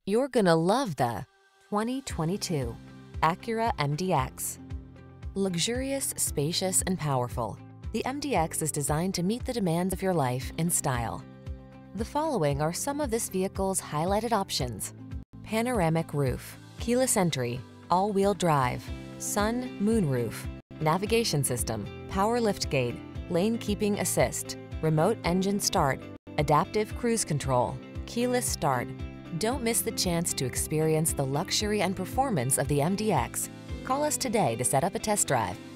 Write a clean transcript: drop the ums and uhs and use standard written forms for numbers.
You're gonna love the 2022 Acura MDX. Luxurious, spacious, and powerful, the MDX is designed to meet the demands of your life in style. The following are some of this vehicle's highlighted options: panoramic roof, keyless entry, all-wheel drive, sun, moon roof, navigation system, power liftgate, lane keeping assist, remote engine start, adaptive cruise control, keyless start. Don't miss the chance to experience the luxury and performance of the MDX. Call us today to set up a test drive.